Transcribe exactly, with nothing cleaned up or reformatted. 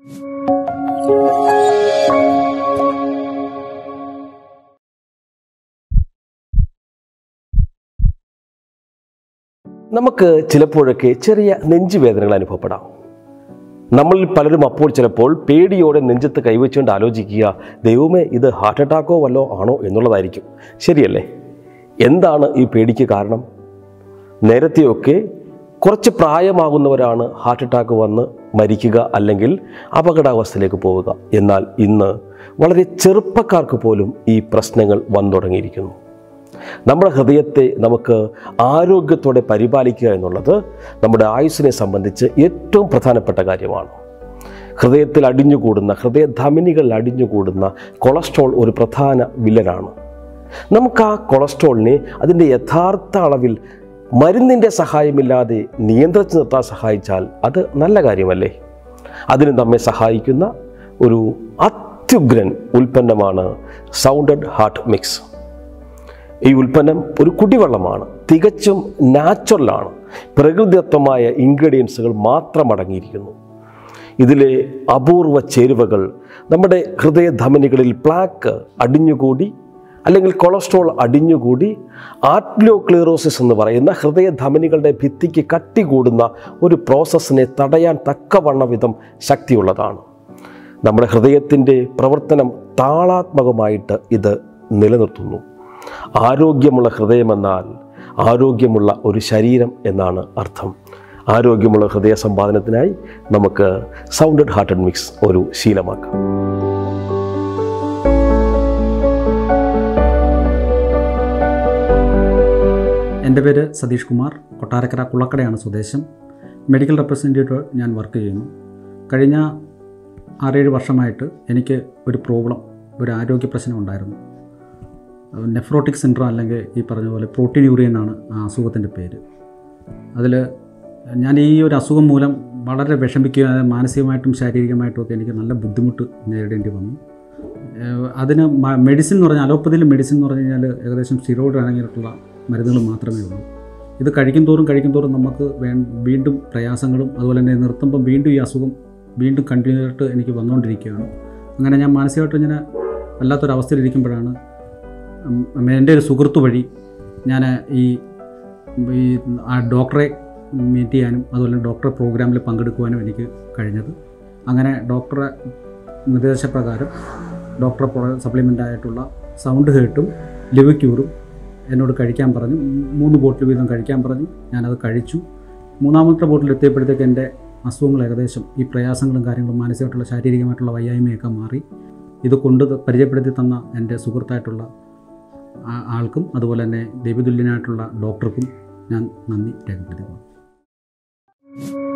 നമുക്ക് ചിലപ്പോഴൊക്കെ ചെറിയ നെഞ്ചുവേദനകൾ അനുഭവപ്പെടാം. നമ്മളിൽ പലരും അപ്പോൾ ചിലപ്പോൾ പേടിയോടെ നെഞ്ചത്ത് കൈവച്ചുകൊണ്ട് ആലോചിക്കുക, ദൈവമേ ഇത് ഹാർട്ട് അറ്റാക്കോ വല്ലോ ആണോ എന്നുള്ളതായിരിക്കും. ശരിയല്ലേ? എന്താണ് ഈ പേടിക്ക് കാരണം? നേരത്തെയൊക്കെ കുറച്ച് പ്രായമാകുന്നവരാണ് ഹാർട്ട് അറ്റാക്ക് വന്ന് മരിക്കുക അല്ലെങ്കിൽ അപകടാവസ്ഥയിലേക്ക് പോവുക. എന്നാൽ ഇന്ന് വളരെ ചെറുപ്പക്കാർക്ക് പോലും ഈ പ്രശ്നങ്ങൾ വന്നു തുടങ്ങിയിരിക്കുന്നു. നമ്മുടെ ഹൃദയത്തെ നമുക്ക് ആരോഗ്യത്തോടെ പരിപാലിക്കുക എന്നുള്ളത് നമ്മുടെ ആയുസ്സിനെ സംബന്ധിച്ച് ഏറ്റവും പ്രധാനപ്പെട്ട കാര്യമാണ്. ഹൃദയത്തിൽ അടിഞ്ഞുകൂടുന്ന ഹൃദയധമനികളിൽ അടിഞ്ഞുകൂടുന്ന കൊളസ്ട്രോൾ ഒരു പ്രധാന വില്ലനാണ്. നമുക്ക് ആ കൊളസ്ട്രോളിനെ അതിൻ്റെ യഥാർത്ഥ അളവിൽ മരുന്നിൻ്റെ സഹായമില്ലാതെ നിയന്ത്രിച്ച് നിർത്താൻ സഹായിച്ചാൽ അത് നല്ല കാര്യമല്ലേ? അതിന് നമ്മെ സഹായിക്കുന്ന ഒരു അത്യുഗ്രൻ ഉൽപ്പന്നമാണ് സൗണ്ടഡ് ഹാർട്ട് മിക്സ്. ഈ ഉൽപ്പന്നം ഒരു കുടിവെള്ളമാണ്, തികച്ചും നാച്ചുറലാണ്, പ്രകൃതിദത്തമായ ഇൻഗ്രീഡിയൻസുകൾ മാത്രം അടങ്ങിയിരിക്കുന്നു. ഇതിലെ അപൂർവ ചേരുവകൾ നമ്മുടെ ഹൃദയധമനികളിൽ പ്ലാക്ക് അടിഞ്ഞുകൂടി അല്ലെങ്കിൽ കൊളസ്ട്രോൾ അടിഞ്ഞുകൂടി ആർട്ടറിയോസ്ക്ലീറോസിസ് എന്ന് പറയുന്ന ഹൃദയധമനികളുടെ ഭിത്തിക്ക് കട്ടി കൂടുന്ന ഒരു പ്രോസസ്സിനെ തടയാൻ തക്കവണ്ണ വിധം ശക്തിയുള്ളതാണ്. നമ്മുടെ ഹൃദയത്തിൻ്റെ പ്രവർത്തനം താളാത്മകമായിട്ട് ഇത് നിലനിർത്തുന്നു. ആരോഗ്യമുള്ള ഹൃദയമെന്നാൽ ആരോഗ്യമുള്ള ഒരു ശരീരം എന്നാണ് അർത്ഥം. ആരോഗ്യമുള്ള ഹൃദയ സമ്പാദനത്തിനായി നമുക്ക് സൗണ്ടഡ് ഹാർട്ട് മിക്സ് ഒരു ശീലമാക്കാം. എൻ്റെ പേര് സതീഷ് കുമാർ, കൊട്ടാരക്കര കുളക്കടയാണ് സ്വദേശം. മെഡിക്കൽ റെപ്രസെൻറ്റേറ്റീവ് ഞാൻ വർക്ക് ചെയ്യുന്നു. കഴിഞ്ഞ ആറേഴ് വർഷമായിട്ട് എനിക്ക് ഒരു പ്രോബ്ലം, ഒരു ആരോഗ്യ പ്രശ്നം ഉണ്ടായിരുന്നു. നെഫ്രോട്ടിക് സിൻഡ്രോം അല്ലെങ്കിൽ ഈ പറഞ്ഞ പോലെ പ്രോട്ടീനൂറിയ എന്നാണ് ആ അസുഖത്തിൻ്റെ പേര്. അതിൽ ഞാൻ ഈ ഒരു അസുഖം മൂലം വളരെ വിഷമിക്കുക, മാനസികമായിട്ടും ശാരീരികമായിട്ടും ഒക്കെ എനിക്ക് നല്ല ബുദ്ധിമുട്ട് നേരിടേണ്ടി വന്നു. അതിന് മെഡിസിൻ എന്ന് പറഞ്ഞാൽ അലോപ്പതിയിൽ മെഡിസിൻ എന്ന് പറഞ്ഞു കഴിഞ്ഞാൽ ഏകദേശം സ്റ്റിറോയിഡ് അടങ്ങിയിട്ടുള്ള മരുന്നുകൾ മാത്രമേ ഉള്ളൂ. ഇത് കഴിക്കും തോറും കഴിക്കും തോറും നമുക്ക് വേ വീണ്ടും പ്രയാസങ്ങളും അതുപോലെ തന്നെ നിർത്തുമ്പം വീണ്ടും ഈ അസുഖം വീണ്ടും കണ്ടിന്യൂ ആയിട്ട് എനിക്ക് വന്നുകൊണ്ടിരിക്കുകയാണ്. അങ്ങനെ ഞാൻ മാനസികമായിട്ട് ഇങ്ങനെ വല്ലാത്തൊരവസ്ഥയിലിരിക്കുമ്പോഴാണ് എൻ്റെ ഒരു സുഹൃത്ത് വഴി ഞാൻ ഈ ഈ ആ ഡോക്ടറെ മീറ്റ് ചെയ്യാനും അതുപോലെ ഡോക്ടറെ പ്രോഗ്രാമിൽ പങ്കെടുക്കുവാനും എനിക്ക് കഴിഞ്ഞത്. അങ്ങനെ ഡോക്ടറെ നിർദ്ദേശപ്രകാരം ഡോക്ടറെ സപ്ലിമെൻ്റ് ആയിട്ടുള്ള സൗണ്ട് ഹേർട്ടും ലിവക്യൂറും എന്നോട് കഴിക്കാൻ പറഞ്ഞു. മൂന്ന് ബോട്ടിൽ വീതം കഴിക്കാൻ പറഞ്ഞു. ഞാനത് കഴിച്ചു. മൂന്നാമത്തെ ബോട്ടിൽ എത്തിയപ്പോഴത്തേക്ക് എൻ്റെ അസുഖങ്ങൾ ഏകദേശം ഈ പ്രയാസങ്ങളും കാര്യങ്ങളും മാനസികമായിട്ടുള്ള ശാരീരികമായിട്ടുള്ള വയ്യായ്മയൊക്കെ മാറി. ഇത് കൊണ്ട് പരിചയപ്പെടുത്തി തന്ന എൻ്റെ സുഹൃത്തായിട്ടുള്ള ആൾക്കും അതുപോലെ തന്നെ ദൈവതുല്യനായിട്ടുള്ള ഡോക്ടർക്കും ഞാൻ നന്ദി രേഖപ്പെടുത്തുന്നു.